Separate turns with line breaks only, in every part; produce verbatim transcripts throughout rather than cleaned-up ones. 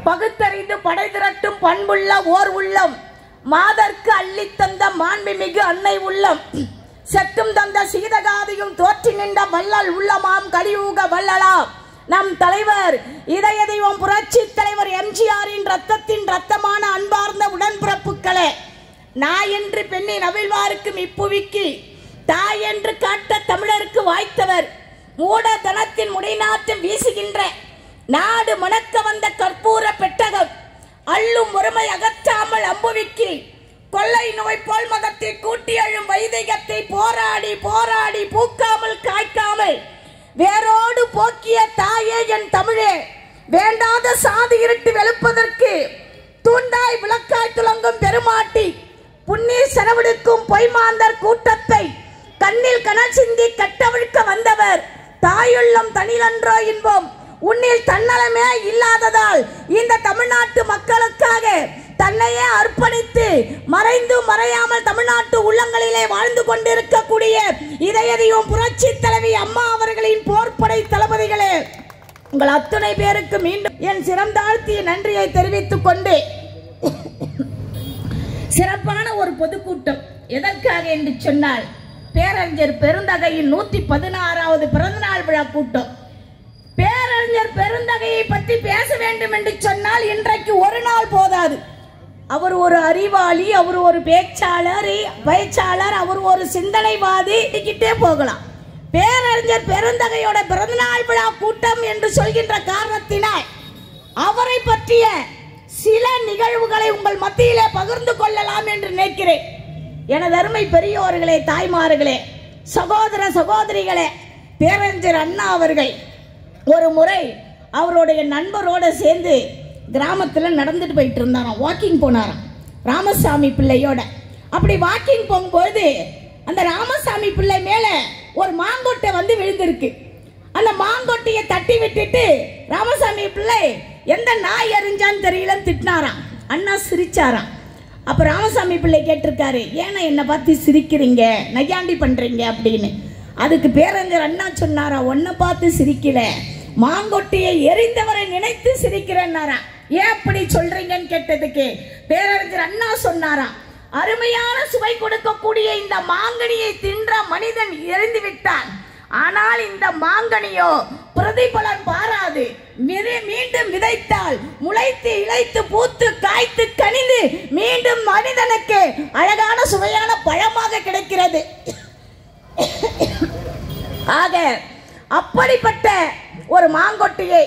பகுத்தறிந்து படை திரட்டும் பண்புள்ள ஓர் உள்ளம், மாதர்க்கு அள்ளித்தந்த மாண்புமிகு அன்னை உள்ளம், செத்தும் தந்த சீதகாதியும் தோற்றி நின்ற வள்ளல் உள்ளமாம் கலியுக வள்ளலாம் நம் தலைவர் இதய தெய்வம் புரட்சி தலைவர் எம்ஜிஆரின் ரத்தத்தின் ரத்தமான அன்பார்ந்த உடன்பிறப்புகளே, நாய் என்று பெண்ணின் அவிழ்வாருக்கும் இப்புவிக்கு தாய் என்று காட்ட தமிழருக்கு வாய்த்தவர், மூடதனத்தின் முடிநாட்டம் வீசுகின்ற நாடு மணக்க வந்த கற்பூர பெட்டகம், அள்ளும் ஒருமை அகற்றாமல் அம்புவிக்கு கொள்ளை நோய் போல் மதத்தை கூட்டி அழும் வைதிகத்தை போராடி போராடி பூக்காமல் காய்க்காமல் வேரோடு போக்கிய தாயே என் தமிழே, வேண்டாத சாதி இருட்டு வெளுப்பதற்கு தூண்டாய் விளக்காய் துலங்கும் பெருமாட்டி, புன்னீர் செலவெடுக்கும் பொய்மாந்தர் கூட்டத்தை கண்ணில் கனல் சிந்தி கட்டவிழ்க்க வந்தவர், தாயுள்ளம் தனிலன்றோ இன்பம் உன்னில் தன்னலமே இல்லாததால் இந்த தமிழ்நாட்டு மக்களுக்காக தன்னையே அர்ப்பணித்து மறைந்து மறையாமல் தமிழ்நாட்டு உள்ளங்களிலே வாழ்ந்து கொண்டிருக்கக்கூடிய இதயதையும் புரட்சி தலைவி அம்மா அவர்களின் போர்ப்படை தளபதிகளே, உங்கள் அத்துணை பேருக்கு மீண்டும் என் சிறந்தாழ்த்திய நன்றியை தெரிவித்துக் கொண்டு, சிறப்பான ஒரு பொதுக்கூட்டம் எதற்காக என்று சொன்னால், பேரறிஞர் பெருந்தகையின் நூத்தி பதினாறாவது பிறந்தநாள் விழா கூட்டம். பேரறிஞர் பெருந்தகையை பற்றி பேச வேண்டும் என்று சொன்னால் இன்றைக்கு ஒரு நாள் போதாது. அவர் ஒரு அறிவாளி, அவர் ஒரு பேச்சாளர் பேச்சாளர் அவர் ஒரு சிந்தனைவாதி, கிட்டே போகலாம். பேரறிஞர் பெருந்தகையோட பிறந்தநாள் விழா கூட்டம் என்று சொல்கின்ற காரணத்தினால் அவரை பற்றிய சில நிகழ்வுகளை உங்கள் மத்தியிலே பகிர்ந்து கொள்ளலாம் என்று நினைக்கிறேன். எனது அருமை பெரியோர்களே, தாய்மார்களே, சகோதர சகோதரிகளே, பேரறிஞர் அண்ணா அவர்கள் ஒரு முறை அவருடைய நண்பரோடு சேர்ந்து கிராமத்தில் நடந்துட்டு போயிட்டு இருந்தாராம், வாக்கிங் போனாராம் ராமசாமி பிள்ளையோட. அப்படி வாக்கிங் போகும்போது அந்த ராமசாமி பிள்ளை மேலே ஒரு மாங்கொட்டை வந்து விழுந்திருக்கு. அந்த மாங்கொட்டையை தட்டி விட்டுட்டு ராமசாமி பிள்ளை எந்த நாய் எறிஞ்சான்னு தெரியலன்னு திட்டினாராம். அண்ணா சிரிச்சாராம். அப்போ ராமசாமி பிள்ளை கேட்டிருக்காரு, ஏன்னா என்னை பார்த்து சிரிக்கிறீங்க, நையாண்டி பண்ணுறீங்க அப்படின்னு. அதுக்கு பேரறிஞர் அண்ணா சொன்னாரா, ஒன்றை பார்த்து சிரிக்கல, மாங்கொட்டையை எரிந்தவரை நினைத்து சிரிக்கிறேன்னாரா. ஏன் அப்படி சொல்றீங்கன்னு கேட்டதுக்கு பேரறிஞர் அண்ணா சொன்னாரா, அருமையான சுவை கொடுக்கக்கூடிய இந்த மாங்கனியை தின்ற மனிதன் எரிந்து விட்டான், ஆனால் இந்த மாங்கனியோ பிரதிபலன் பாராது, மீண்டும் விதைத்தால் முளைத்து இளைத்து பூத்து காய்த்து கனிந்து மீண்டும் மனிதனுக்கு அழகான சுவையான பழமாக கிடைக்கிறது. ஆக அப்படிப்பட்ட ஒரு மாங்கொட்டையை,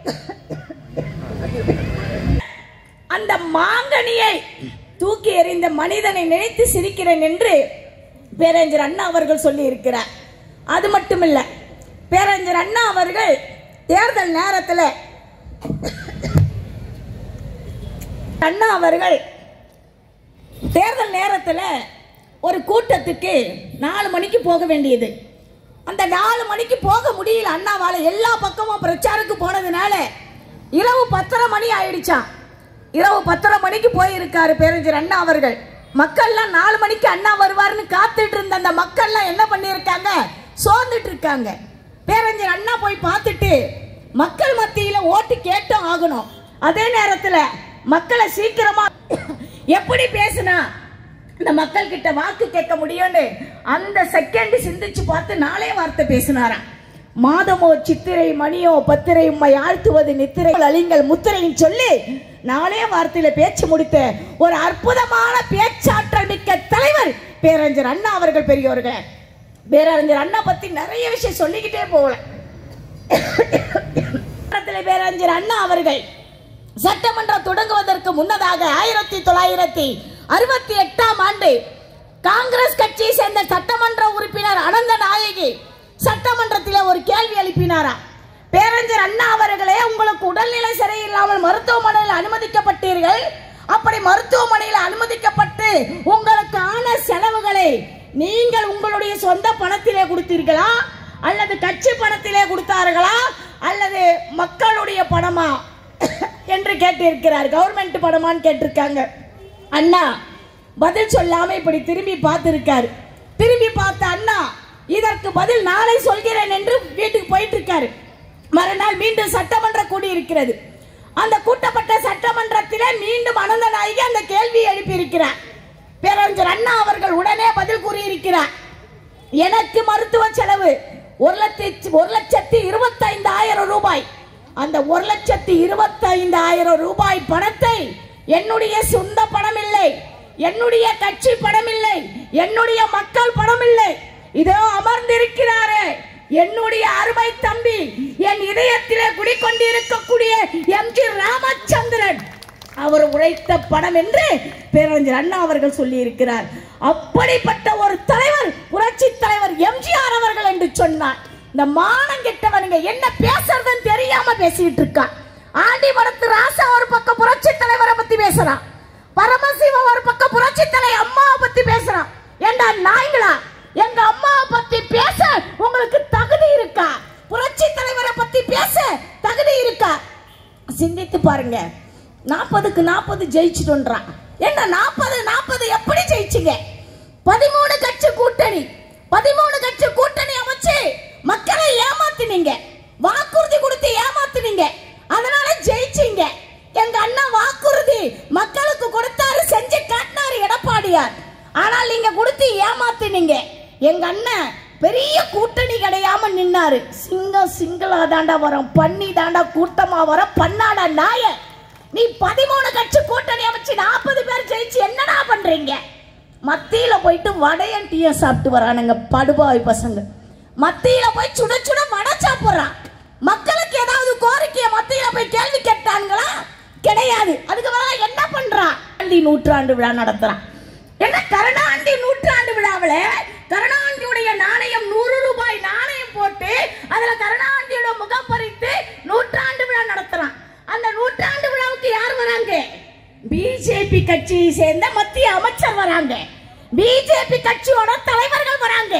அந்த மாங்கனியை தூக்கி எறிந்த மனிதனை நினைத்து சிரிக்கிறேன் என்று பேரறிஞர் அண்ணா அவர்கள் சொல்லி இருக்கிறார். அது மட்டுமில்ல, பேரறிஞர் அண்ணா அவர்கள் தேர்தல் நேரத்தில் அண்ணா அவர்கள் தேர்தல் நேரத்தில் ஒரு கூட்டத்துக்கு நாலு மணிக்கு போக வேண்டியது. அந்த நாலு மணிக்கு போக முடியல அண்ணாவால, எல்லா பக்கமும் பிரச்சாரத்துக்கு போனதுனால இரவு பத்தரை மணி ஆயிடுச்சான். இரவு பத்தரை மணிக்கு போயிருக்காரு பேரறிஞர் அண்ணா அவர்கள். மக்கள்லாம் நாலு மணிக்கு அண்ணா வருவார்னு காத்துட்டு இருந்த அந்த மக்கள்லாம் என்ன பண்ணியிருக்காங்க, சோர்ந்துட்டு இருக்காங்க. பேரறிஞர் அண்ணா போய் பார்த்துட்டு மக்கள் மத்தியில ஓட்டு கேட்டும் ஆகணும். அதே நேரத்தில் மக்களை சீக்கிரமா எப்படி பேசினா இந்த மக்கள் கிட்ட வாக்கு கேட்க முடியும்னு அந்த செகண்ட் சிந்திச்சு பார்த்து நாளே வார்த்தை பேசினாராம். மாதமோ சித்திரை மணியோ பத்திரை உம்மை ஆழ்த்துவது நித்திரை அழிங்கள் முத்திரைன்னு சொல்லி நாளே வார்த்தையில பேச்சு முடித்த ஒரு அற்புதமான பேச்சாற்றல் மிக்க தலைவர் பேரறிஞர் அண்ணா அவர்கள். பெரியோர்கள், பேரறிஞர் அண்ணா பத்தி நிறைய விஷயம் சொல்லிக்கிட்டே போகல. பேரறிஞர் அண்ணா அவர்கள் சட்டமன்றம் தொடங்குவதற்கு முன்னதாக ஆயிரத்தி தொள்ளாயிரத்தி அறுபத்தி எட்டாம் ஆண்டு காங்கிரஸ் கட்சியை சேர்ந்த சட்டமன்ற உறுப்பினர் அனந்த நாயகி சட்டமன்றத்தில் ஒரு கேள்வி எழுப்பினாரா, பேரறிஞர் அண்ணா அவர்களே, உங்களுக்கு உடல்நிலை சரியில்லாமல் மருத்துவமனையில் அனுமதிக்கப்பட்டீர்கள், அப்படி மருத்துவமனையில் அனுமதிக்கப்பட்டு உங்களுக்கான செலவுகளை நீங்கள் உங்களுடைய சொந்த பணத்திலே கொடுத்தீர்களா அல்லது கட்சி பணத்திலே கொடுத்தார்களா அல்லது மக்களுடைய பணமா என்று கேட்டிருக்கிறார். கவர்மெண்ட் பணமான்னு கேட்டிருக்காங்க. அண்ணா பதில் சொல்லாம இப்படி திரும்பி பார்த்திருக்காரு. திரும்பி பார்த்த அண்ணா இதற்கு பதில் நாளை சொல்கிறேன் என்று வீட்டுக்கு போயிட்டு இருக்காரு. மறுநாள் மீண்டும் சட்டமன்ற கூடி இருக்கிறது. அந்த கூட்டப்பட்ட சட்ட மீண்டும் அனந்த நாயகி அந்த கேள்வியை எழுப்பியிருக்கிறார். பேரறிஞர் அண்ணா அவர்கள் உடனே பதில் கூறியிருக்கிறார். எனக்கு மருத்துவ செலவு ஒரு லட்சத்தி ஒரு லட்சத்தி இருபத்தி ஐந்தாயிரம் ரூபாய். அந்த ஒரு லட்சத்தி இருபத்தி ஐந்தாயிரம் ரூபாய் பணத்தை என்னுடைய சொந்த பணம் இல்லை, என்னுடைய கட்சி பணம் இல்லை, என்னுடைய மக்கள் பணம் இல்லை, இதோ அமர்ந்திருக்கிறாரே என்னுடைய அருமை தம்பி, என் இதயத்திலே குடிக்கொண்டிருக்கக்கூடிய எம் ஜி ராமச்சந்திரன் அவர் உழைத்த பணம் என்று பேரறிஞர் அண்ணா அவர்கள் சொல்லி இருக்கிறார். அப்படிப்பட்ட ஒரு தலைவர், புரட்சி தலைவர் எம்ஜிஆர் அவர்கள் என்று சொன்னார். இந்த மானம் கெட்டவனுங்க என்ன பேசுறதுன்னு தெரியாம பேசிட்டு இருக்கான். ஆண்டிமடத்து ராசா ஒரு பக்கம் புரட்சி தலைவரை பத்தி பேசுறான், பரமசிவம் ஒரு பக்கம் புரட்சி தலைவர் அம்மாவை பத்தி பேசுறான். ஏண்டா நாய்களா, எங்க அம்மாவை பத்தி பேச உங்களுக்கு தகுதி இருக்கா? புரட்சி தலைவரை பத்தி பேச தகுதி இருக்கா? சிந்தித்து பாருங்க. நாற்பதுக்கு நாற்பது ஜெயிச்சுட்டோன்றான். என்ன நாற்பது நாற்பது எப்படி ஜெயிச்சிங்க? பதிமூணு கட்சி கூட்டணி, பதிமூணு கட்சி கூட்டணி அமைச்சு மக்களை ஏமாத்தினீங்க, வாக்குறுதி கொடுத்து ஏமாத்தினீங்க, அதனால ஜெயிச்சீங்க. எங்க அண்ணா வாக்குறுதி மக்களுக்கு கொடுத்தாரு, செஞ்சு காட்டினாரு எடப்பாடியார். ஆனால் நீங்க கொடுத்து ஏமாத்தினீங்க. எங்க அண்ணன் பெரிய கூட்டணி கிடையாம நின்னாரு. சிங்கம் சிங்களா தாண்டா வரும், பண்ணி தாண்டா கூட்டமா வர, பண்ணாடா நாய. நீ பதிமூணு கட்சி கூட்டணி அமைச்சு நாற்பது பேர் ஜெயிச்சு என்னடா பண்றீங்க? மத்தியில போயிட்டு வடையன் டீய சாப்பிட்டு வரானுங்க படுபாவி பசங்க. மத்தியில போய் சுட சுட வடை சாப்பிடுறான். மக்களுக்கு ஏதாவது கோரிக்கையை மத்தியில போய் கேள்வி கேட்டாங்களா? கிடையாது. அதுக்கு மேல என்ன பண்றான்? நூற்றாண்டு விழா நடத்துறான். என்ன கருணாநிதி நூற்றாண்டு விழாவில் கருணாநிதியுடைய நாணயம் நூறு ரூபாய் நாணயம் போட்டு அதுல கருணாநிதியோட முகம் பறித்து நூற்றாண்டு விழா நடத்துறான். அந்த நூற்றாண்டு விழாவுக்கு யார் வராங்க? பிஜேபி கட்சியை சேர்ந்த மத்திய அமைச்சர் வராங்க, பிஜேபி கட்சியோட தலைவர்கள் வராங்க.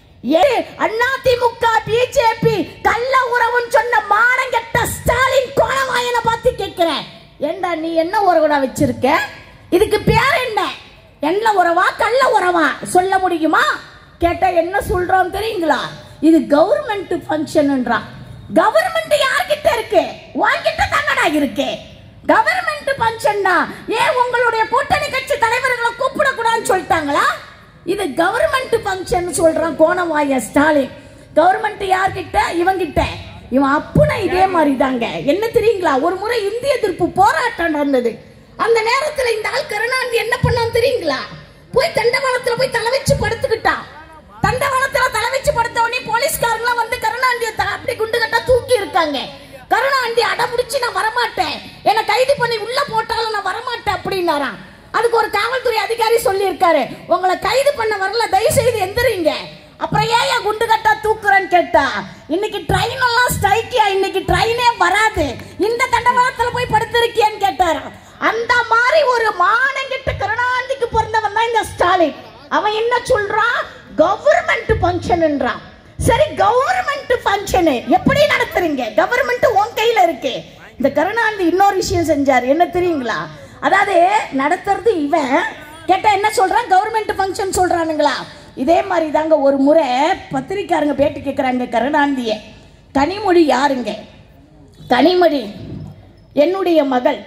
அதிமுக பிஜேபி கள்ள உறவுன்னு சொன்ன மானங்கெட்ட ஸ்டாலின் கோலவாயனை பார்த்து கேட்கிறேன், ஏண்டா நீ என்ன உறவுடா வச்சிருக்க? இதுக்கு பேர் என்ன? என்ன உறவா கள்ள உறவா சொல்ல முடியுமா? கேட்டா என்ன சொல்றோம் தெரியுங்களா? இது கவர்மெண்ட் ஃபங்க்ஷன்ன்றான். கவர்மெண்ட் யார்கிட்ட இருக்கு? வாங்கிட்ட தானடா இருக்கு. கவர்மெண்ட் ஃபங்க்ஷன்னா ஏன் உங்களுடைய கூட்டணி கட்சி தலைவர்களை கூப்பிட கூடாதுன்னு சொல்லிட்டாங்களா? இது கவர்மெண்ட் ஃபங்க்ஷன் சொல்றான் கோணவாய ஸ்டாலின். கவர்மெண்ட் யார்கிட்ட? இவங்கிட்ட. இவன் அப்புனா இதே மாதிரி தாங்க. என்ன தெரியுங்களா? ஒரு முறை இந்திய எதிர்ப்பு போராட்டம் நடந்தது. அந்த நேரத்தில் இந்த ஆள் கருணாநிதி என்ன பண்ணான் தெரியுங்களா? போய் தண்டவாளத்துல போய் தலை வச்சு படுத்துக்கிட்டான். தண்டவாளத்துல தலை வச்சு படுத்த உடனே போலீஸ்காரங்க வந்து கருணாநிதியை அப்படி குண்டு கட்டா தூக்கி இருக்காங்க. கருணாநிதி அடம்பிடிச்சு நான் வரமாட்டேன், என்ன கைது பண்ணி உள்ள போட்டாலும் நான் வரமாட்டேன் அப்படின்னாராம். அதுக்கு ஒரு காவல்துறை அதிகாரி சொல்லி இருக்காரு, உங்களை கைது பண்ண வரல, தயவு செய்து எந்திரீங்க. அப்புறம் ஏன் குண்டு கட்டா தூக்குறேன்னு கேட்டா, இன்னைக்கு ட்ரெயின் எல்லாம் ஸ்ட்ரைக்கியா, இன்னைக்கு ட்ரெயினே வராது, இந்த தண்டவாளத்துல போய் படுத்திருக்கியான்னு கேட்டாரு. அந்த மாதிரி ஒரு மானங்கிட்ட கருணாநிதிக்கு பிறந்தவன் தான் இந்த ஸ்டாலின். அவன் என்ன சொல்றான்? கவர்மெண்ட் ஃபங்க்ஷன்ன்றான். சரி, கவர்மெண்ட் ஃபங்க்ஷன் எப்படி நடத்துறீங்க? கவர்மெண்ட் உன் கையில இருக்கு. இந்த கருணாநிதி இன்னொரு விஷயம் செஞ்சார், என்ன தெரியுங்களா? அதாவது நடத்துறது இவன், கேட்டா என்ன சொல்றான்? கவர்மெண்ட் ஃபங்க்ஷன் சொல்றானுங்களா? இதே மாதிரி தாங்க ஒரு முறை பத்திரிக்காரங்க பேட்டி கேட்குறாங்க கருணாநிதியை. கனிமொழி யாருங்க? கனிமொழி என்னுடைய மகள்.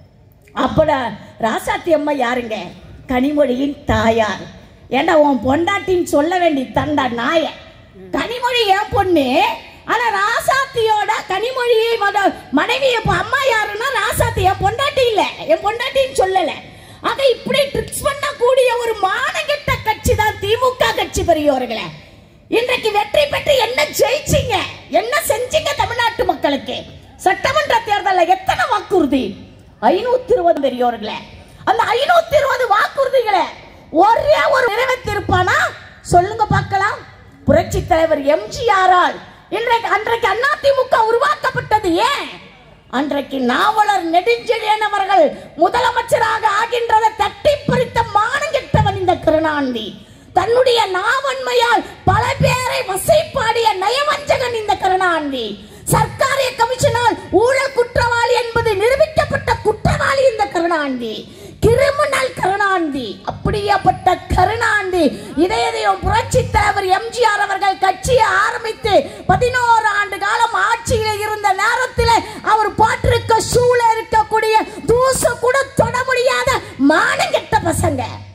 அப்பட ராசாத்தி அம்மா யாருங்க? கனிமொழியின் தாயார். ஏண்டா உன் பொண்டாட்டின்னு சொல்ல வேண்டி தண்டா நாய. கனிமொழி என் பொண்ணு, ஆனா ராசாத்தியோட கனிமொழி மனைவி அம்மா யாருன்னா ராசாத்தி என் பொண்டாட்டி இல்ல, என் பொண்டாட்டின்னு சொல்லல. ஆக இப்படி ட்ரிக்ஸ் பண்ணக்கூடிய ஒரு மானகெட்ட கட்சி தான் திமுக கட்சி. பெரியவர்களே, இன்றைக்கு வெற்றி பெற்று என்ன ஜெயிச்சீங்க? என்ன செஞ்சீங்க தமிழ்நாட்டு மக்களுக்கு? சட்டமன்ற தேர்தலில் எத்தனை வாக்குறுதி? ஐநூத்தி இருபது. பெரியவர்களே, அந்த ஐநூத்தி இருபது வாக்குறுதிகளை ஒரே ஒரு நிறைவேற்றிருப்பானா சொல்லுங்க பார்க்கலாம். புரட்சி தலைவர் எம்ஜிஆரால் இன்றைக்கு அன்றைக்கு அதிமுக உருவாக்கப்பட்டது. ஏன்? அன்றைக்கு நாவலர் நெடுஞ்செழியன் அவர்கள் முதலமைச்சராக ஆகின்றதை தட்டி பறித்த மானங்கெட்டவன் இந்த கருணாநிதி. தன்னுடைய நாவன்மையால் பல பேரை வசைப்பாடிய நயவஞ்சகன் இந்த கருணாநிதி. சர்க்காரிய கமிஷனால் ஊழல் குற்றவாளி என்பது நிரூபிக்கப்பட்ட குற்றவாளி இந்த கருணாநிதி. கிரிமினல் கருணாநிதி. அப்படியேப்பட்ட கருணாநிதி இதயம் புரட்சி தலைவர் எம்ஜிஆர் அவர்கள் கட்சியை ஆரம்பித்து பதினோரு ஆண்டு காலம் ஆட்சியில் இருந்த நேரத்தில் அவர் போட்டிருக்க சூழ இருக்கக்கூடிய தூச கூட தொட முடியும்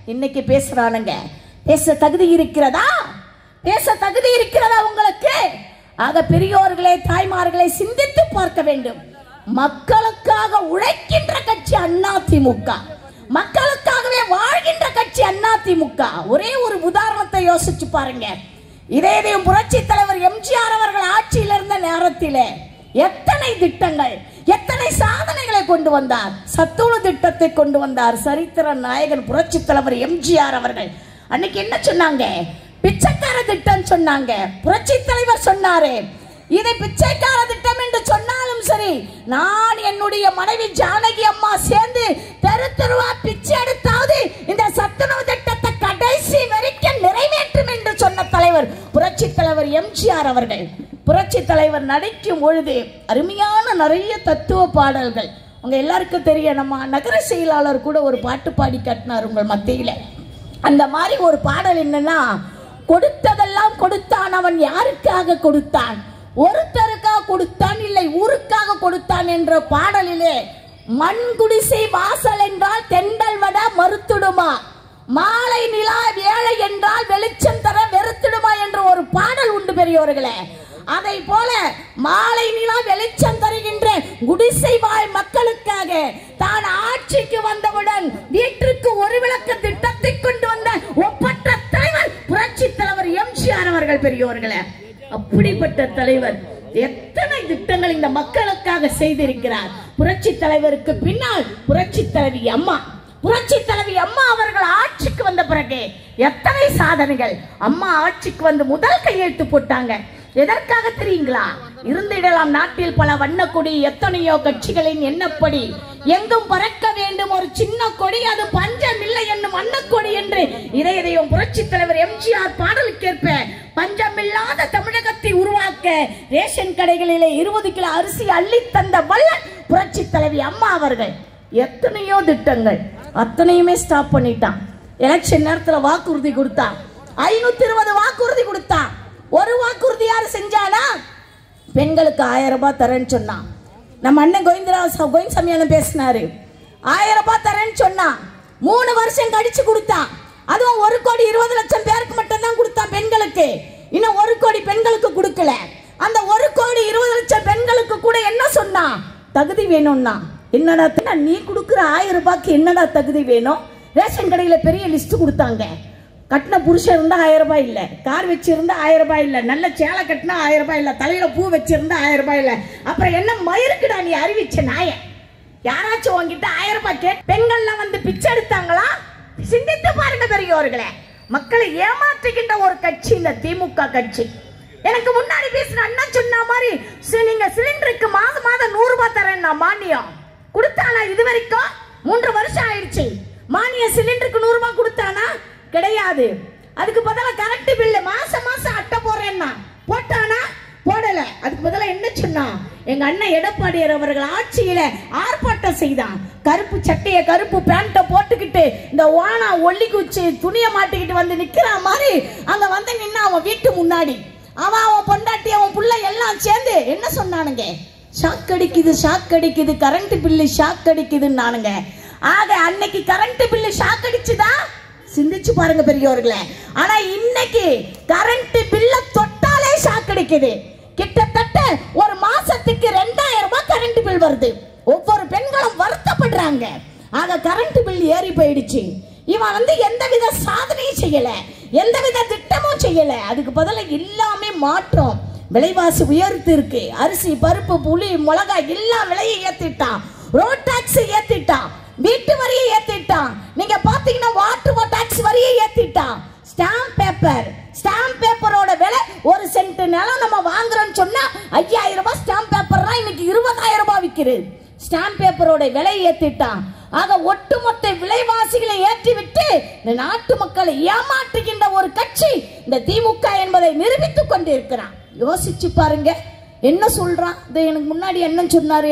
இன்னைக்கு பேசுறானுங்க. பேச தகுதி இருக்கிறதா? பேச தகுதி இருக்கிறதா உங்களுக்கு? ஆக பெரியோர்களே, தாய்மார்களை சிந்தித்து பார்க்க வேண்டும். மக்களுக்காக உழைக்கின்ற கட்சி அதிமுக, மக்களுக்காகவே வாழ்கின்ற கட்சி அதிமுக. ஒரே ஒரு உதாரணத்தை யோசிச்சு பாருங்க. இதேதையும் புரட்சி தலைவர் எம்ஜிஆர் அவர்கள் ஆட்சியில் இருந்த நேரத்திலே எத்தனை திட்டங்கள், எத்தனை சாதனைகளை கொண்டு வந்தார். சத்துணவு திட்டத்தை கொண்டு வந்தார் சரித்திர நாயகன் புரட்சி தலைவர் எம்ஜிஆர் அவர்கள். அன்னைக்கு என்ன சொன்னாங்க? பிச்சைக்கார திட்டம் சொன்னாங்க. புரட்சி தலைவர் சொன்னாரு, இதை பிச்சைக்கார திட்டம் என்று சொன்னாலும் சரி, நான் என்னுடைய மனைவி ஜானகி அம்மா சேர்ந்து தெரு தெருவா பிச்சை எடுத்தாவது இந்த சத்துணவு திட்டத்தை கடைசி வரைக்கும் நிறைவேற்றும் என்று சொன்ன தலைவர் புரட்சி தலைவர் எம்ஜிஆர் அவர்கள். புரட்சி தலைவர் நடிக்கும் பொழுது அருமையான நிறைய தத்துவ பாடல்கள் உங்க எல்லாருக்கும் தெரியும். நம்ம நகர செயலாளர் கூட ஒரு பாட்டு பாடி காட்டினார் உங்கள் மத்தியில. அந்த மாதிரி ஒரு பாடல் என்னன்னா, கொடுத்ததெல்லாம் கொடுத்தான், அவன் யாருக்காக கொடுத்தான்? ஒருத்தருக்காக கொடுத்தான், இல்லை ஊருக்காக கொடுத்தான் என்ற பாடலிலே மண் குடிசை வாசல் என்றால் தெண்டல் வட மறுத்துடுமா, மாலை நிலா வேலை என்றால் வெளிச்சம் தர வெறுத்துடுமா என்ற ஒரு பாடல் உண்டு பெரியோர்களே. அதை போல மாலை நிலா வெளிச்சம் தருகின்ற குடிசை வாழ் மக்களுக்காக தான் ஆட்சிக்கு வந்தவுடன் வீட்டிற்கு ஒரு விளக்கு திட்டத்தை கொண்டு வந்த ஒப்பற்ற தலைவர் புரட்சி தலைவர் எம்ஜிஆர் அவர்கள் பெரியோர்களே. அப்படிப்பட்ட தலைவர் எத்தனை திட்டங்கள் இந்த மக்களுக்காக செய்திருக்கிறார். புரட்சி தலைவருக்கு பின்னால் புரட்சி தலைவி அம்மா, புரட்சி தலைவி அம்மா அவர்கள் ஆட்சிக்கு வந்த பிறகு எத்தனை சாதனைகள். அம்மா ஆட்சிக்கு வந்து முதல் கையெழுத்து போட்டாங்க. எதற்காக தெரியுங்களா? இருந்திடலாம் நாட்டில் பல வண்ண கொடி, எத்தனையோ கட்சிகளின் எண்ணப்படி, எங்கும் பறக்க வேண்டும் ஒரு சின்ன கொடி, அது பஞ்சம் இல்லை என்னும் அன்னக்கொடி என்று இதையதையும் புரட்சி தலைவர் எம்ஜிஆர் பாடலுக்கேற்ப பஞ்சமில்லாத தமிழகத்தை உருவாக்க ரேஷன் கடைகளிலே இருபது கிலோ அரிசி அள்ளி தந்த வல்லன் புரட்சி தலைவி அம்மா அவர்கள். எத்தனையோ திட்டங்கள் அத்தனையுமே ஸ்டாப் பண்ணிட்டான். எலெக்ஷன் நேரத்தில் வாக்குறுதி கொடுத்தான், ஐநூத்தி இருபது வாக்குறுதி கொடுத்தான். ஒரு வாக்குறுதி யாரு செஞ்சானா? பெண்களுக்கு ஆயிரம் ரூபாய் தரேன்னு சொன்னான். நம்ம அண்ணன் கோவிந்தராவ் கோவிந்தசாமி அண்ணன் பேசினாரு, ஆயிரம் ரூபாய் தரேன்னு சொன்னான். மூணு வருஷம் கழிச்சு கொடுத்தான். அதுவும் ஒரு கோடி இருபது லட்சம் பேருக்கு மட்டும் தான் கொடுத்தான் பெண்களுக்கு. இன்னும் ஒரு கோடி பெண்களுக்கு கொடுக்கல. அந்த ஒரு கோடி இருபது லட்சம் பெண்களுக்கு கூட என்ன சொன்னா? தகுதி வேணும்னா. என்னடா நீ கொடுக்குற ஆயிரம் ரூபாய்க்கு என்னடா தகுதி வேணும்? ரேஷன் கடையில் பெரிய லிஸ்ட் கொடுத்தாங்க. கட்டின புருஷன் இருந்தா ஆயிரம் ரூபாய் இல்ல, கார் வச்சிருந்தா ஆயிரம் ரூபாய் இல்ல, நல்ல சேலை கட்டினா ஆயிரம் ரூபாய் இல்ல, தலையில பூ வச்சிருந்தா ஆயிரம் ரூபாய் இல்ல. அப்புறம் என்ன மயிருக்குடா நீ அறிவிச்ச நாய? யாராச்சும் உங்ககிட்ட ஆயிரம் ரூபாய் கேட் பெண்கள்லாம் வந்து பிச்சை எடுத்தாங்களா? சிந்தித்து பாருங்க பெரியோர்களே. மக்களை ஏமாற்றுகின்ற ஒரு கட்சி இந்த திமுக கட்சி. எனக்கு முன்னாடி பேசின அண்ணா சொன்ன மாதிரி நீங்க சிலிண்டருக்கு மாதம் மாதம் நூறு ரூபாய் தரேன் மானியம் கொடுத்தானா? இது வரைக்கும் மூன்று வருஷம் ஆயிடுச்சு. மானிய சிலிண்டருக்கு நூறு ரூபாய் கொடுத்தானா? கிடையாது. அதுக்கு பதிலா கரண்ட் பில்லு மாசம் மாசம் அட்டை போடுறேன்னா போட்டானா? போடல. அதுக்கு பதிலா என்ன சொன்னா? எங்க அண்ணன் எடப்பாடியார் அவர்கள் ஆட்சியில ஆர்ப்பாட்டம் செய்தான். கருப்பு சட்டைய கருப்பு பேண்ட போட்டுக்கிட்டு இந்த ஓனா ஒல்லி குச்சி துணியை மாட்டிக்கிட்டு வந்து நிக்கிற மாதிரி அங்க வந்து நின்னா அவன் வீட்டு முன்னாடி அவன் அவன் பொண்டாட்டி அவன் புள்ள எல்லாம் சேர்ந்து என்ன சொன்னானுங்க? ஷாக் அடிக்குது, ஷாக் அடிக்குது, கரண்ட் பில்லு ஷாக் அடிக்குதுன்னு நானுங்க. ஆக அன்னைக்கு கரண்ட் பில்லு ஷாக் அடிச்சுதா? சிந்திச்சு பாருங்க பெரியோர்களே. ஆனா இன்னைக்கு கரண்ட் பில்ல தொட்டாலே ஷாக் அடிக்குது. கிட்டத்தட்ட ஒரு மாசத்துக்கு ரெண்டாயிரம் ரூபாய் கரண்ட் பில் வருது. ஒவ்வொரு பெண்களும் வருத்தப்படுறாங்க. ஆக கரண்ட் பில் ஏறி போயிடுச்சு. இவன் வந்து எந்தவித சாதனையும் செய்யல, எந்தவித திட்டமும் செய்யல. அதுக்கு பதிலாக எல்லாமே மாற்றம். விலைவாசி உயர்த்து இருக்கு. அரிசி பருப்பு புளி மிளகாய் எல்லா விலையை ஏத்திட்டான். ரோட் டாக்ஸ் ஏத்திட்டான், வீட்டு வரியை ஏத்திட்டான். நீங்க பாத்தீங்கன்னா வாட்டர் டாக்ஸ் வரியை ஏத்திட்டான். ஸ்டாம்ப் பேப்பர் ஸ்டாம்ப் பேப்பரோட விலை ஒரு சென்ட் நிலம் நம்ம வாங்குறோம்னு சொன்னா ஐயாயிரம் ரூபாய் ஸ்டாம்ப் பேப்பர் தான் இன்னைக்கு இருபதாயிரம் ரூபாய் விற்கிறது. ஸ்டாம்ப் பேப்பரோட விலை ஏத்திட்டான். ஆக ஒட்டுமொத்த விலைவாசிகளை ஏற்றிவிட்டு இந்த நாட்டு மக்களை ஏமாற்றுகின்ற ஒரு கட்சி இந்த திமுக என்பதை நிரூபித்துக் கொண்டு இருக்கிறான். யோசிச்சு பாருங்க என்ன சொல்றான். எனக்கு முன்னாடி என்ன சொன்னாரு?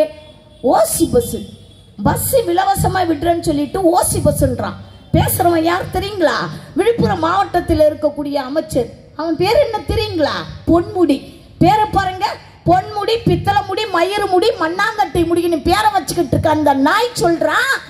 ஓசி பஸ் பஸ் இலவசமா விடுறேன்னு சொல்லிட்டு ஓசி பஸ்ன்றான். பேசுறவன் யார் தெரியுங்களா? விழுப்புரம் மாவட்டத்தில் இருக்கக்கூடிய அமைச்சர். அவன் பேர் என்ன தெரியுங்களா? பொன்முடி. பேரை பாருங்க, பொன்முடி, பித்தளை முடி, மயிறு முடி, மண்ணாங்கட்டை முடின்னு பேரை வச்சுக்கிட்டு இருக்க அந்த நாய் சொல்றான்,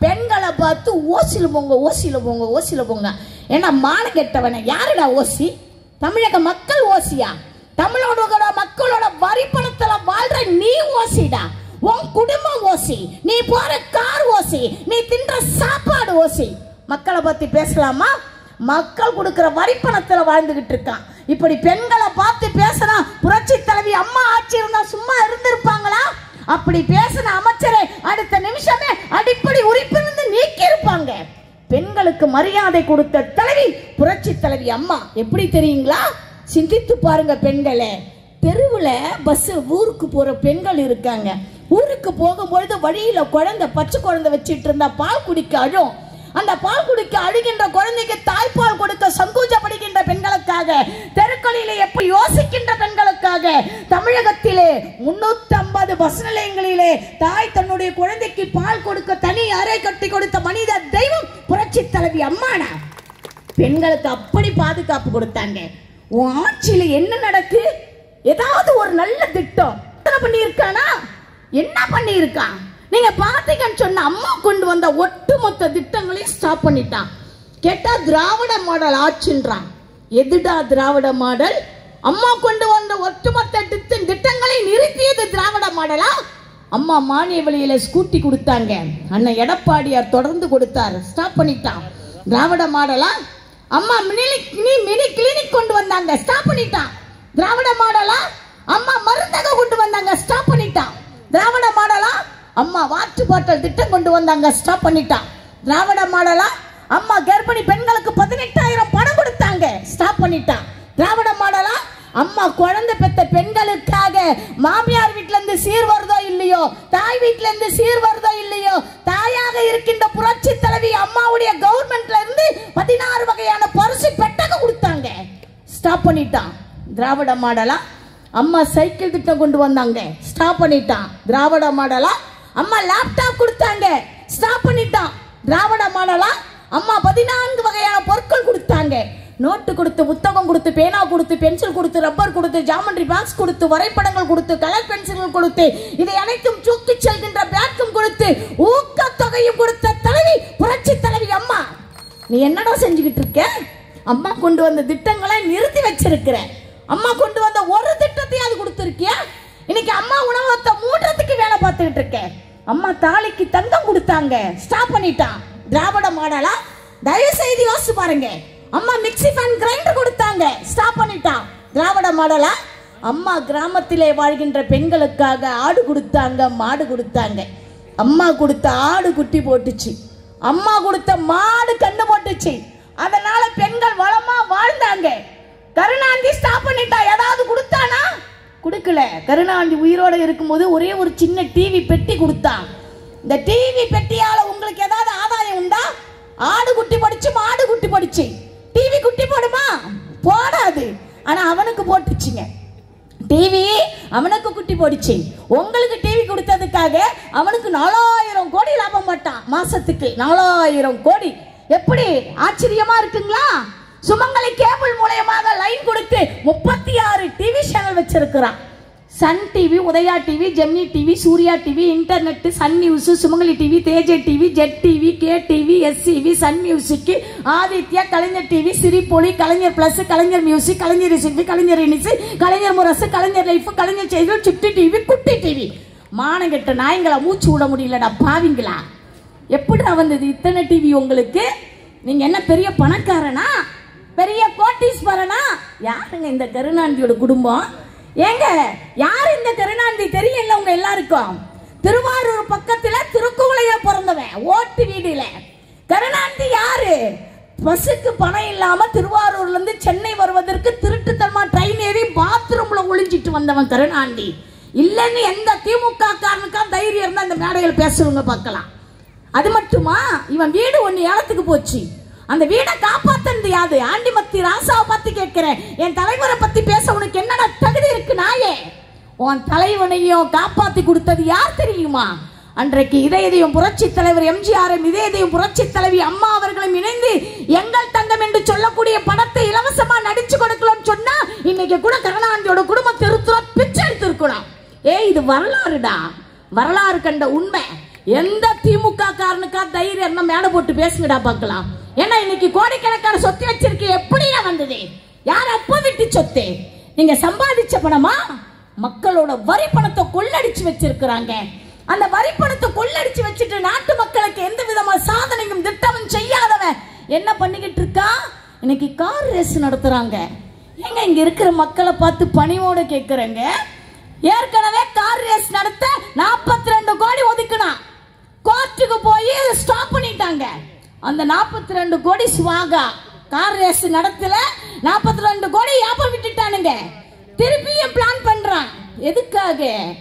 பெண்களை பார்த்து ஓசில போங்க ஓசில போங்க ஓசில போங்க. ஏன்னா மான கெட்டவன யாருடா ஓசி? தமிழக மக்கள் ஓசியா? தமிழோட மக்களோட வரி பணத்துல வாழ்ற நீ ஓசிடா. உன் குடும்பம் ஓசி, நீ போற கார் ஓசி, நீ தின்ற சாப்பாடு ஓசி. மக்களை பத்தி பேசலாமா? மக்கள் கொடுக்கிற வரி பணத்துல வாழ்ந்துகிட்டு இருக்கான். இப்படி பெண்களை பார்த்து பேசினா புரட்சி தலைவி அம்மா ஆட்சி இருந்தா சும்மா இருந்திருப்பாங்களா? அப்படி பேசின அமைச்சரை அடுத்த நிமிஷமே அடிப்படை உறுப்பிலிருந்து நீக்கி இருப்பாங்க. பெண்களுக்கு மரியாதை கொடுத்த தலைவி புரட்சி தலைவி அம்மா. எப்படி தெரியுங்களா? சிந்தித்து பாருங்க பெண்களே. தெருவுல பஸ் ஊருக்கு போற பெண்கள் இருக்காங்க. ஊருக்கு போகும்பொழுது வழியில குழந்தை பச்சை குழந்தை வச்சிட்டு இருந்தா பால் குடிக்க அழும். அந்த பால் குடிக்க அழுகின்ற குழந்தைக்கு தாய்ப்பால் கொடுக்க சங்கூஜப்படுகின்ற பெண்களுக்காக, தெருக்களிலே எப்படி யோசிக்கின்ற பெண்களுக்காக தமிழகத்திலே முன்னூத்தி ஐம்பது பஸ் நிலையங்களிலே தாய் தன்னுடைய குழந்தைக்கு பால் கொடுக்க தனி அறை கட்டி கொடுத்த மனித தெய்வம் புரட்சி தலைவி அம்மானா. பெண்களுக்கு அப்படி பாதுகாப்பு கொடுத்தாங்க. உன் ஆட்சியில என்ன நடக்கு? ஏதாவது ஒரு நல்ல திட்டம் பண்ணி இருக்கானா? என்ன பண்ணி இருக்கான்? நீங்க பாத்தீங்கன்னு சொன்ன அம்மா கொண்டு வந்த ஒட்டுமொத்த திட்டங்களையும் ஸ்டாப் பண்ணிட்டான். கேட்டா திராவிட மாடல் ஆட்சின்றான். எதுடா திராவிட மாடல்? அம்மா கொண்டு வந்த ஒட்டுமொத்த திட்டங்களை நிறுத்தியது திராவிட மாடலா? அம்மா மானிய விலையில ஸ்கூட்டி கொடுத்தாங்க. அண்ணன் எடப்பாடியார் தொடர்ந்து கொடுத்தாரு, ஸ்டாப் பண்ணிட்டான். திராவிட மாடலா? அம்மா மினி மினி கிளினிக் கொண்டு வந்தாங்க, ஸ்டாப் பண்ணிட்டான். திராவிட மாடலா? அம்மா மருந்தகம் கொண்டு வந்தாங்க, ஸ்டாப் பண்ணிட்டான். திராவிட மாடலா? அம்மா வாட்டர் பாட்டில் திட்டம் கொண்டு வந்தாங்க, ஸ்டாப் பண்ணிட்டான். திராவிட மாடலா? அம்மா கர்ப்பிணி பெண்களுக்கு பதினெட்டாயிரம் பணம் கொடுத்தாங்க, ஸ்டாப் பண்ணிட்டான். திராவிட மாடலா? அம்மா குழந்தை பெற்ற பெண்களுக்காக மாமியார் வீட்டுல இருந்து சீர் வருதோ இல்லையோ, தாய் வீட்டுல இருந்து சீர் வருதோ இல்லையோ, தாயாக இருக்கின்ற புரட்சி தலைவி அம்மாவுடைய கவர்மெண்ட்ல இருந்து பதினாறு வகையான பரிசு பெட்டகம் கொடுத்தாங்க, ஸ்டாப் பண்ணிட்டான். திராவிட மாடலா? அம்மா சைக்கிள் திட்டம் கொண்டு வந்தாங்க, ஸ்டாப் பண்ணிட்டான். திராவிட மாடலா? அம்மா லேப்டாப் கொடுத்தாங்க, ஸ்டாப் பண்ணிட்டான். திராவிட மாடலா? அம்மா பதினான்கு வகையான பொருட்கள் கொடுத்தாங்க. நோட்டு கொடுத்து, புத்தகம் கொடுத்து, பேனா கொடுத்து, பென்சில் கொடுத்து, ரப்பர் கொடுத்து, ஜாமெண்ட்ரி பாக்ஸ் கொடுத்து, வரைபடங்கள் கொடுத்து, கலர் பென்சில்கள் கொடுத்து, இதை அனைத்தும் தூக்கி செல்கின்ற பேக்கும் கொடுத்து, ஊக்கத்தொகையும் கொடுத்த தலைவி புரட்சி தலைவி அம்மா. நீ என்னடா செஞ்சுக்கிட்டு இருக்க? அம்மா கொண்டு வந்த திட்டங்களை நிறுத்தி வச்சிருக்கிற. அம்மா கொண்டு வந்த ஒரு திட்டத்தையும் அது கொடுத்திருக்கியா? இன்னைக்கு அம்மா உணவகத்தை மூடுறதுக்கு வேலை பார்த்துக்கிட்டு இருக்க. அம்மா தாலிக்கு தங்கம் கொடுத்தாங்க, ஸ்டாப் பண்ணிட்டான். திராவிட மாடலா? தயவு செய்து யோசிச்சு பாருங்க. அம்மா மிக்ஸி ஃபேன் கிரைண்டர் கொடுத்தாங்க, ஸ்டாப் பண்ணிட்டான். திராவிட மாடலா? அம்மா கிராமத்திலே வாழ்கின்ற பெண்களுக்காக ஆடு கொடுத்தாங்க, மாடு கொடுத்தாங்க. அம்மா கொடுத்த ஆடு குட்டி போட்டுச்சு, அம்மா கொடுத்த மாடு கண்ணு போட்டுச்சு. அதனால பெண்கள் வளமா வாழ்ந்தாங்க. கருணாநிதி ஸ்டாப் பண்ணிட்டா. ஏதாவது கொடுத்தானா? கொடுக்கல. கருணாநிதி உயிரோட இருக்கும்போது ஒரே ஒரு சின்ன டிவி பெட்டி கொடுத்தான். இந்த டிவி பெட்டியால உங்களுக்கு ஏதாவது ஆதாயம் உண்டா? ஆடு குட்டி படிச்சு, மாடு குட்டி படிச்சு, டிவி குட்டி போடுமா? போடாது. ஆனா அவனுக்கு போட்டுச்சுங்க டிவி, அவனுக்கு குட்டி போடுச்சு. உங்களுக்கு டிவி கொடுத்ததுக்காக அவனுக்கு நாலாயிரம் கோடி லாபம் பட்டான் மாசத்துக்கு. நாலாயிரம் கோடி. எப்படி ஆச்சரியமா இருக்குங்களா? சுமங்கலி கேபிள் மூலமாக லைன் கொடுத்து முப்பத்தி ஆறு டிவி சேனல் வச்சிருக்கிறான். Sun TV, Udaya TV, Gemini TV, Surya TV, internet, Sun News, Sumangali TV, தேஜே TV, Jet TV, K TV, SCV, Sun Music, Aditya, Kalaignar TV, Sirippoli, Kalaignar plus, Kalaignar music, Kalaignar இசை, கலைஞர் இனிசு, கலைஞர் முரசு, கலைஞர் லைஃப், கலைஞர் செய்திகள், சுட்டி டிவி, குட்டி டிவி. மானங்கெட்ட நாய்களா, மூச்சு விட முடியலடா பாவிங்களா. எப்படிடா வந்தது இத்தனை டிவி உங்களுக்கு? நீங்க என்ன பெரிய பணக்காரனா, பெரிய கோட்டீஸ்வரனா? யாருங்க இந்த கருணாநிதியோட குடும்பம்? ஏங்க யாரு இந்த கருணாநிதி தெரியல உங்க எல்லாருக்கும்? திருவாரூர் பக்கத்துல திருக்குவளையில பிறந்தவன், ஓட்டு வீடுல. கருணாநிதி யாரு? பஸ்ஸுக்கு பணம் இல்லாம திருவாரூர்ல இருந்து சென்னை வருவதற்கு திருட்டுத்தனமா ட்ரெயின் ஏறி பாத்ரூம்ல ஒளிஞ்சிட்டு வந்தவன் கருணாநிதி. இல்லன்னு எந்த திமுக காரனுக்கா தைரியம் இருந்தா இந்த மேடையில் பேசுறவங்க பார்க்கலாம். அது மட்டுமா, இவன் வீடு ஒன்னு ஏலத்துக்கு போச்சு. அந்த வீடை காப்பாத்தது யாது? ஆண்டிமத்தி ராசாவை பத்தி கேட்கிறேன். என் தலைவரை பத்தி பேச உனக்கு என்னடா தகுதி இருக்கு நாயே? உன் தலைவனையும் காப்பாத்தி கொடுத்தது யார் தெரியுமா? அன்றைக்கு இதயதையும் புரட்சி தலைவர் எம்ஜிஆரும் இதயதையும் புரட்சி தலைவி அம்மா அவர்களும் இணைந்து எங்கள் தங்கம் என்று சொல்லக்கூடிய படத்தை இலவசமா நடிச்சு கொடுக்கலாம்னு சொன்னா இன்னைக்கு கூட கருணாநிதியோட குடும்ப திருத்துற பிச்சை எடுத்திருக்கலாம். ஏ இது வரலாறுடா, வரலாறு கண்ட உண்மை. எந்த திமுக காரனுக்கா தைரியம் இருந்தா மேல போட்டு பேசுங்கடா பார்க்கலாம். ஏன்னா இன்னைக்கு கோடிக்கணக்கான சொத்து வச்சிருக்கு, எப்படியா வந்தது? யார் அப்ப விட்டு சொத்து? நீங்க சம்பாதிச்ச பணமா? மக்களோட வரி பணத்தை கொள்ளடிச்சு வச்சிருக்கிறாங்க. அந்த வரி பணத்தை கொள்ளடிச்சு வச்சுட்டு நாட்டு மக்களுக்கு எந்த விதமான சாதனையும் திட்டமும் செய்யாதவன் என்ன பண்ணிக்கிட்டு இருக்கா? இன்னைக்கு கார் ரேஸ் நடத்துறாங்க. எங்க இங்க இருக்கிற மக்களை பார்த்து பணிவோட கேட்கிறேங்க, ஏற்கனவே கார் ரேஸ் நடத்த நாற்பத்தி ரெண்டு கோடி ஒதுக்கினா கோர்ட்டுக்கு போய் ஸ்டாப் பண்ணிட்டாங்க. அந்த நாற்பத்தி ரெண்டு கோடி சுவாகா. கார் ரேஸ் நடத்தல, நாற்பத்தி ரெண்டு கோடி வியாபாரம் விட்டுட்டானுங்க. திருப்பியும் பிளான் பண்றான். எதுக்காக?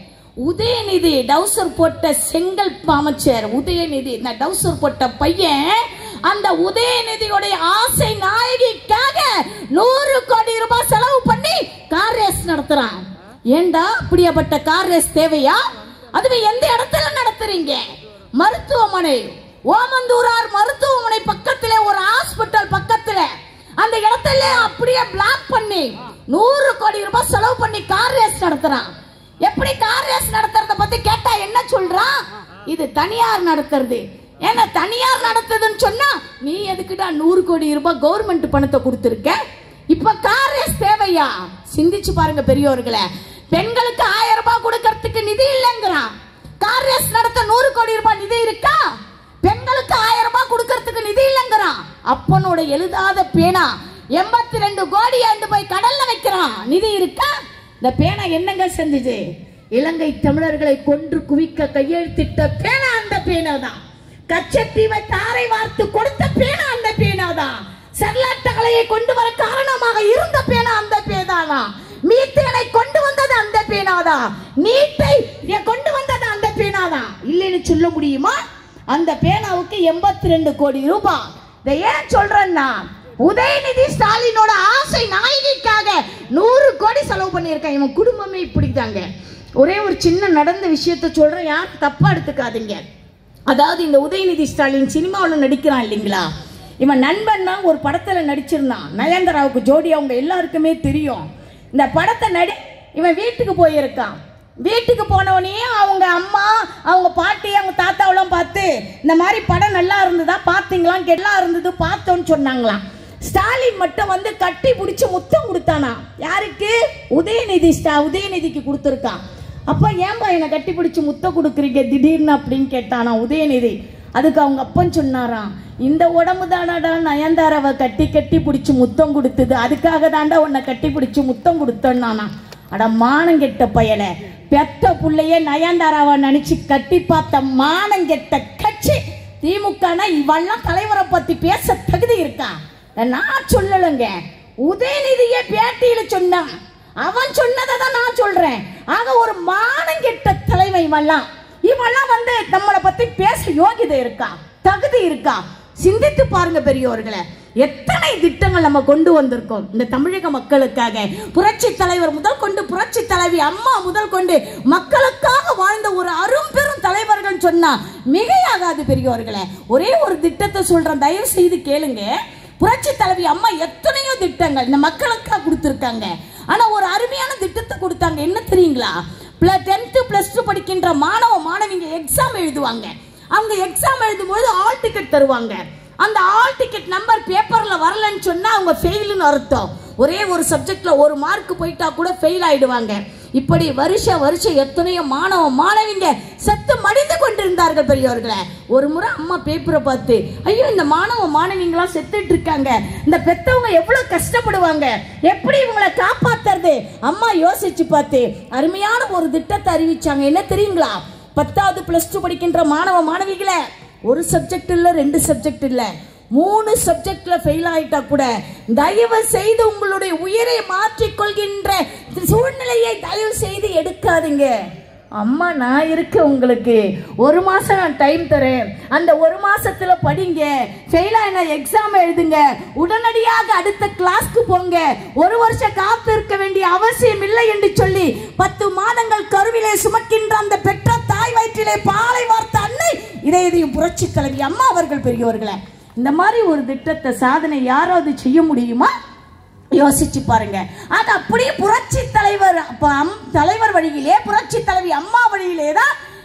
உதயநிதி டவுசர் போட்ட செங்கல் அமைச்சர் உதயநிதி, இந்த டவுசர் போட்ட பையன் அந்த உதயநிதியுடைய ஆசை நாயகிக்காக நூறு கோடி ரூபாய் செலவு பண்ணி கார் ரேஸ் நடத்துறான். ஏண்டா அப்படியாப்பட்ட கார் ரேஸ் தேவையா? அதுவே எந்த இடத்துல நடத்துறீங்க? மருத்துவமனை, ஓமந்தூரார் மருத்துவமனை பக்கத்திலே ஒரு ஹாஸ்பிட்டல் பக்கத்துல அந்த இடத்துல அப்படியே பிளாக் பண்ணி நூறு கோடி ரூபாய் செலவு பண்ணி கார் ரேஸ் நடத்துறான். எப்படி கார் ரேஸ் நடத்துறத பத்தி கேட்டா என்ன சொல்றான்? இது தனியார் நடத்துறது. ஏன்னா தனியார் நடத்துதுன்னு சொன்னா நீ எதுக்குடா நூறு கோடி ரூபாய் கவர்மெண்ட் பணத்தை கொடுத்திருக்க? இப்ப கார் ரேஸ் தேவையா? சிந்திச்சு பாருங்க பெரியோர்களே. பெண்களுக்கு ஆயிரம் ரூபாய் கொடுக்கறதுக்கு நிதி இல்லைங்கிறான். கார் ரேஸ் நடத்த நூறு கோடி ரூபாய் நிதி இருக்கா? பெண்களுக்கு ஆயிரம் ரூபாய் கொடுக்கறதுக்கு நிதி இல்லைங்கிறான். அப்பனோட எழுதாத பேனா எண்பத்தி ரெண்டு கோடி ஆண்டு போய் கடல்ல வைக்கிறான். நிதி இருக்கா? இந்த பேனா என்னங்க செஞ்சுச்சு? இலங்கை தமிழர்களை கொன்று குவிக்க கையெழுத்திட்ட பேனா அந்த பேனா தான். கச்சத்தீவை தாரை வார்த்து கொடுத்த பேனா அந்த பேனா தான். சர்லாட் அலையை கொண்டு வர காரணமாக இருந்த பேனா அந்த பேனா. மீத்தேனை கொண்டு வந்தது அந்த பேனா தான். நீட்டை கொண்டு வந்தது அந்த பேனா தான். இல்லைன்னு சொல்ல முடியுமா? அந்த பேனாவுக்கு எண்பத்தி ரெண்டு கோடி ரூபாய். இதை ஏன் சொல்றேன்னா, உதயநிதி ஸ்டாலினோட ஆசை நாயகிக்காக நூறு கோடி செலவு பண்ணியிருக்கான். இவன் குடும்பமே இப்படித்தாங்க. ஒரே ஒரு சின்ன நடந்த விஷயத்த சொல்றேன், யார் தப்பா எடுத்துக்காதீங்க. அதாவது இந்த உதயநிதி ஸ்டாலின் சினிமாவில் நடிக்கிறான் இல்லைங்களா? இவன் நண்பன் தான் ஒரு படத்துல நடிச்சிருந்தான். நயன்தாராவுக்கு ஜோடி, அவங்க எல்லாருக்குமே தெரியும். இந்த படத்தை நடி இவன் வீட்டுக்கு போயிருக்கான். வீட்டுக்கு போனவனே அவங்க அம்மா, அவங்க பாட்டி, அவங்க தாத்தாவெல்லாம் பார்த்து இந்த மாதிரி படம் நல்லா இருந்ததா பார்த்தீங்களாம், கெல்லாம் இருந்தது பார்த்தோன்னு சொன்னாங்களாம். ஸ்டாலின் மட்டும் வந்து கட்டி பிடிச்சி முத்தம் கொடுத்தானா. யாருக்கு? உதயநிதி. ஸ்டா உதயநிதிக்கு கொடுத்துருக்கான். அப்ப ஏன்பா என்னை கட்டி பிடிச்சி முத்தம் கொடுக்குறீங்க திடீர்னு அப்படின்னு கேட்டானா உதயநிதி. அதுக்கு அவங்க அப்பன் சொன்னாராம், இந்த உடம்பு தானாடா நயன்தாராவை கட்டி கட்டி பிடிச்சி முத்தம் கொடுத்தது, அதுக்காக தாண்டா உன்னை கட்டி பிடிச்சி முத்தம் கொடுத்தோன்னானா. அட மானங்கெட்ட பயல, பெத்த புள்ளையே நயன்தாராவை நினைச்சு கட்டி பார்த்த மானங்கெட்ட கட்சி திமுக. இவெல்லாம் தலைவரை பத்தி பேச தகுதி இருக்கா? நான் சொல்லலங்க, உதயநிதியை பேட்டியில சொன்னான். அவன் சொன்னதை தான் நான் சொல்றேன். ஆக ஒரு மானங்கெட்ட தலைமை இவெல்லாம். இவெல்லாம் வந்து நம்மளை பத்தி பேச யோகிதை இருக்கா? தகுதி இருக்கா? சிந்தித்து பாருங்க பெரியோர்களே. எத்தனை திட்டங்கள் நம்ம கொண்டு வந்திருக்கோம் இந்த தமிழக மக்களுக்காக. புரட்சி தலைவர் முதல் கொண்டு புரட்சி தலைவி அம்மா முதல் கொண்டு மக்களுக்காக வாழ்ந்த ஒரு அரும்பெரும் தலைவர்கள் சொன்னா மிகையாகாது பெரியோர்களே. ஒரே ஒரு திட்டத்தை சொல்றேன், தயவு செய்து கேளுங்க. புரட்சி தலைவி அம்மா எத்தனையோ திட்டங்கள் இந்த மக்களுக்காக கொடுத்திருக்காங்க. ஆனா ஒரு அருமையான திட்டத்தை கொடுத்தாங்க. என்ன தெரியுங்களா? டென்த் பிளஸ் டூ படிக்கின்ற மாணவ மாணவிங்க எக்ஸாம் எழுதுவாங்க. அவங்க எக்ஸாம் எழுதும்போது ஆல் டிக்கெட் தருவாங்க. அந்த ஆல் டிக்கெட் நம்பர் பேப்பர்ல வரலன்னு சொன்னா அவங்க ஃபெயில்னு அர்த்தம். ஒரே ஒரு சப்ஜெக்ட்ல ஒரு மார்க் போயிட்டா கூட ஃபெயில் ஆயிடுவாங்க. இப்படி வருஷ வருஷம் எத்தனையோ மாணவ மாணவிங்க செத்து மடிந்து கொண்டிருந்தார்கள் பெரியவர்களே. ஒரு முறை அம்மா பேப்பரை பார்த்து, ஐயோ இந்த மாணவ மாணவிங்களாம் செத்துட்டு இருக்காங்க, இந்த பெத்தவங்க எவ்வளவு கஷ்டப்படுவாங்க, எப்படி இவங்களை காப்பாத்துறது? அம்மா யோசிச்சு பார்த்து அருமையான ஒரு திட்டத்தை அறிவிச்சாங்க. என்ன தெரியுங்களா? பத்தாவது பிளஸ் டூ படிக்கின்ற மாணவ மாணவிகளை ஒரு சப்ஜெக்ட் இல்ல, ரெண்டு சப்ஜெக்ட் இல்ல, மூணு சப்ஜெக்ட்ல ஃபெயில் ஆயிட்டா கூட தயவு செய்து உங்களுடைய உயிரை மாற்றிக் கொள்கின்ற சூழ்நிலையை தயவு செய்து எடுக்காதீங்க. அம்மா நான் இருக்க, உங்களுக்கு ஒரு மாசம் நான் டைம் தரேன், அந்த ஒரு மாசத்துல படிங்க, ஃபெயில் ஆயினா எக்ஸாம் எழுதுங்க, உடனடியாக அடுத்த கிளாஸ்க்கு போங்க, ஒரு வருஷம் காத்து இருக்க வேண்டிய அவசியம் இல்லை என்று சொல்லி பத்து மாதங்கள் கருவிலே சுமக்கின்ற அந்த பெற்ற தாய் வயிற்றிலே பாலை வார்த்த அன்னை இதயம் புரட்சி தலைவி அம்மா அவர்கள். பெரியவர்களே, இந்த மாதிரி ஒரு திட்டத்தை சாதனை யாராவது செய்ய முடியுமா? யோசிச்சு பாருங்க. அது அப்படியே புரட்சி தலைவர் தலைவர் வழியிலே, புரட்சி தலைவி அம்மா வழியிலே தான்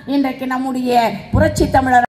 இன்றைக்கு நம்முடைய புரட்சி தமிழர்